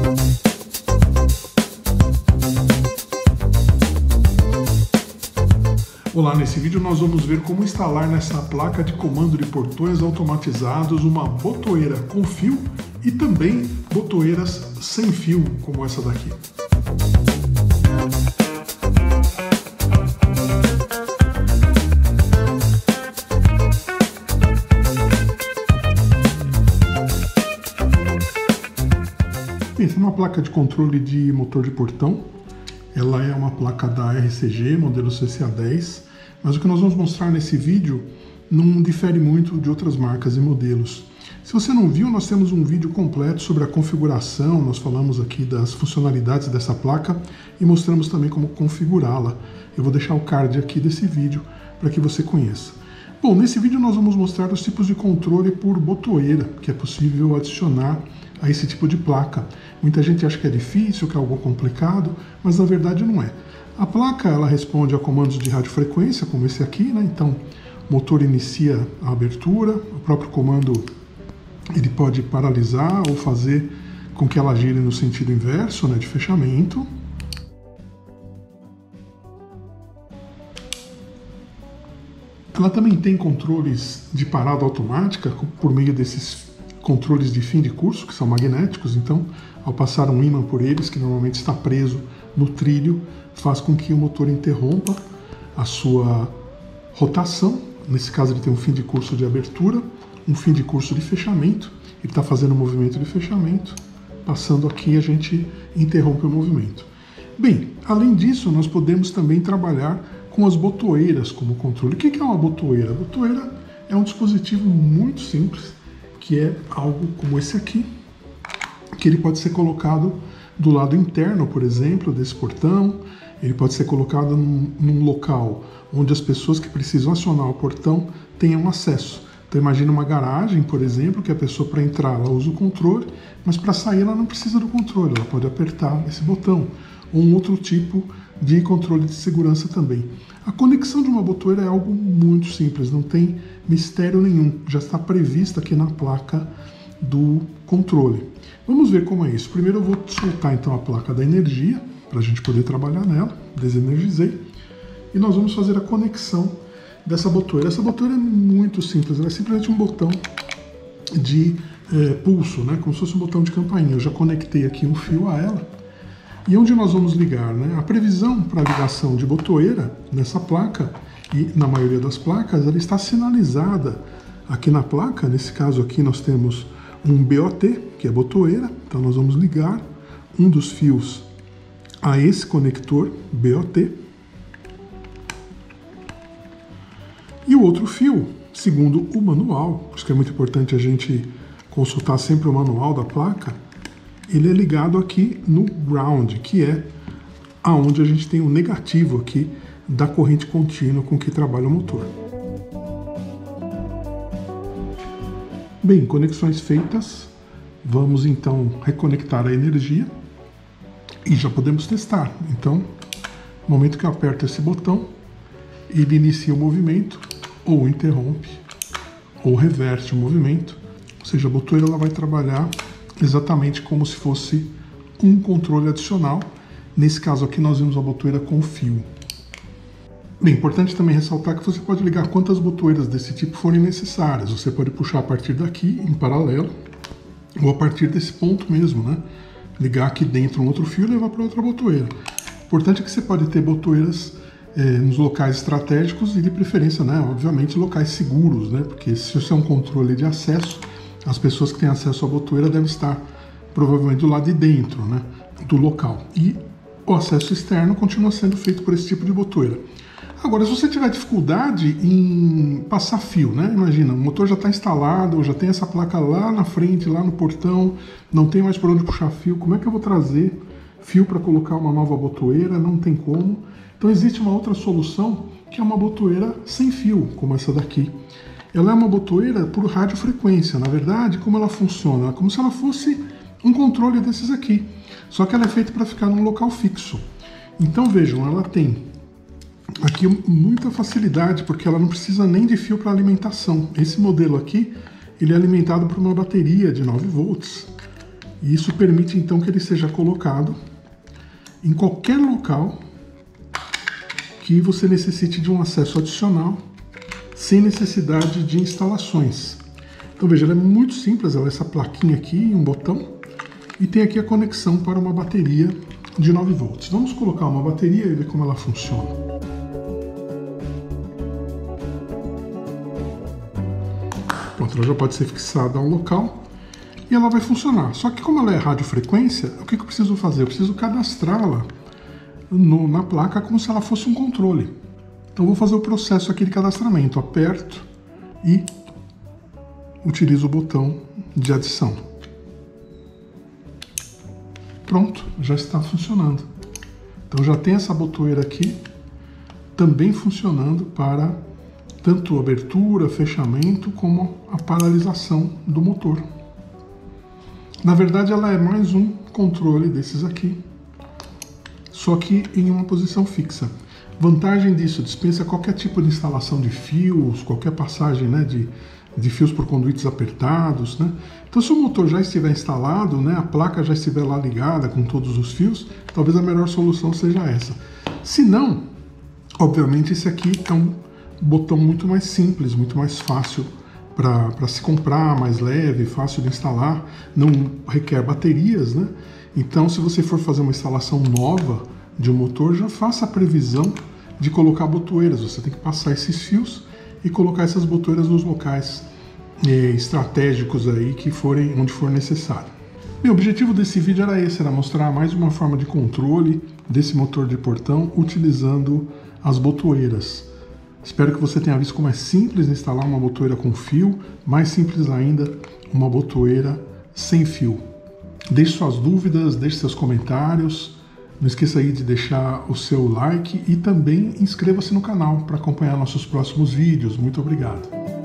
Olá, nesse vídeo nós vamos ver como instalar nessa placa de comando de portões automatizados uma botoeira com fio e também botoeiras sem fio, como essa daqui. Essa é uma placa de controle de motor de portão. Ela é uma placa da RCG, modelo CCA10, mas o que nós vamos mostrar nesse vídeo não difere muito de outras marcas e modelos. Se você não viu, nós temos um vídeo completo sobre a configuração, nós falamos aqui das funcionalidades dessa placa e mostramos também como configurá-la. Eu vou deixar o card aqui desse vídeo para que você conheça. Bom, nesse vídeo nós vamos mostrar os tipos de controle por botoeira que é possível adicionar a esse tipo de placa. Muita gente acha que é difícil, que é algo complicado, mas na verdade não é. A placa ela responde a comandos de radiofrequência, como esse aqui, né? Então o motor inicia a abertura, o próprio comando ele pode paralisar ou fazer com que ela gire no sentido inverso, né, de fechamento. Ela também tem controles de parada automática por meio desses controles de fim de curso, que são magnéticos, então ao passar um ímã por eles, que normalmente está preso no trilho, faz com que o motor interrompa a sua rotação. Nesse caso ele tem um fim de curso de abertura, um fim de curso de fechamento, ele está fazendo um movimento de fechamento, passando aqui a gente interrompe o movimento. Bem, além disso nós podemos também trabalhar com as botoeiras como controle. O que é uma botoeira? A botoeira é um dispositivo muito simples, que é algo como esse aqui, que ele pode ser colocado do lado interno, por exemplo, desse portão, ele pode ser colocado num local onde as pessoas que precisam acionar o portão tenham acesso. Então imagina uma garagem, por exemplo, que a pessoa para entrar ela usa o controle, mas para sair ela não precisa do controle, ela pode apertar esse botão, ou um outro tipo de controle de segurança também. A conexão de uma botoeira é algo muito simples, não tem mistério nenhum, já está prevista aqui na placa do controle. Vamos ver como é isso. Primeiro eu vou soltar então a placa da energia, para a gente poder trabalhar nela, desenergizei, e nós vamos fazer a conexão dessa botoeira. Essa botoeira é muito simples, ela é simplesmente um botão de pulso, né? Como se fosse um botão de campainha. Eu já conectei aqui um fio a ela. E onde nós vamos ligar, né? A previsão para ligação de botoeira nessa placa, e na maioria das placas, ela está sinalizada aqui na placa. Nesse caso aqui nós temos um BOT, que é botoeira, então nós vamos ligar um dos fios a esse conector BOT. E o outro fio, segundo o manual, acho que é muito importante a gente consultar sempre o manual da placa, ele é ligado aqui no ground, que é aonde a gente tem o negativo aqui da corrente contínua com que trabalha o motor. Bem, conexões feitas, vamos então reconectar a energia e já podemos testar. Então, no momento que eu aperto esse botão, ele inicia o movimento, ou interrompe, ou reverte o movimento, ou seja, a botoeira ela vai trabalhar exatamente como se fosse um controle adicional. Nesse caso aqui nós vimos a botoeira com fio. Bem, importante também ressaltar que você pode ligar quantas botoeiras desse tipo forem necessárias. Você pode puxar a partir daqui, em paralelo, ou a partir desse ponto mesmo, né? Ligar aqui dentro um outro fio e levar para outra botoeira. Importante é que você pode ter botoeiras nos locais estratégicos e de preferência, né? Obviamente, locais seguros, né? Porque se isso é um controle de acesso, as pessoas que têm acesso à botoeira devem estar provavelmente do lado de dentro, né, do local. E o acesso externo continua sendo feito por esse tipo de botoeira. Agora, se você tiver dificuldade em passar fio, né, imagina, o motor já está instalado, já tem essa placa lá na frente, lá no portão, não tem mais por onde puxar fio, como é que eu vou trazer fio para colocar uma nova botoeira? Não tem como. Então existe uma outra solução, que é uma botoeira sem fio, como essa daqui. Ela é uma botoeira por radiofrequência. Na verdade, como ela funciona? É como se ela fosse um controle desses aqui. Só que ela é feita para ficar num local fixo. Então vejam, ela tem aqui muita facilidade, porque ela não precisa nem de fio para alimentação. Esse modelo aqui, ele é alimentado por uma bateria de 9 volts. E isso permite então que ele seja colocado em qualquer local que você necessite de um acesso adicional, sem necessidade de instalações. Então veja, ela é muito simples, ela é essa plaquinha aqui, um botão, e tem aqui a conexão para uma bateria de 9 volts. Vamos colocar uma bateria e ver como ela funciona. Pronto, ela já pode ser fixada ao local e ela vai funcionar. Só que como ela é radiofrequência, o que eu preciso fazer? Eu preciso cadastrá-la na placa como se ela fosse um controle. Então vou fazer o processo aqui de cadastramento. Aperto e utilizo o botão de adição. Pronto, já está funcionando. Então já tem essa botoeira aqui também funcionando para tanto abertura, fechamento, como a paralisação do motor. Na verdade ela é mais um controle desses aqui, só que em uma posição fixa. Vantagem disso, dispensa qualquer tipo de instalação de fios, qualquer passagem, né, de fios por conduítes apertados, né? Então se o motor já estiver instalado, né, a placa já estiver lá ligada com todos os fios, talvez a melhor solução seja essa. Se não, obviamente esse aqui é um botão muito mais simples, muito mais fácil para se comprar, mais leve, fácil de instalar, não requer baterias, né? Então se você for fazer uma instalação nova de um motor, já faça a previsão de colocar botoeiras. Você tem que passar esses fios e colocar essas botoeiras nos locais estratégicos aí que forem, onde for necessário. Bem, o objetivo desse vídeo era esse, era mostrar mais uma forma de controle desse motor de portão utilizando as botoeiras. Espero que você tenha visto como é simples instalar uma botoeira com fio, mais simples ainda, uma botoeira sem fio. Deixe suas dúvidas, deixe seus comentários, não esqueça aí de deixar o seu like e também inscreva-se no canal para acompanhar nossos próximos vídeos. Muito obrigado!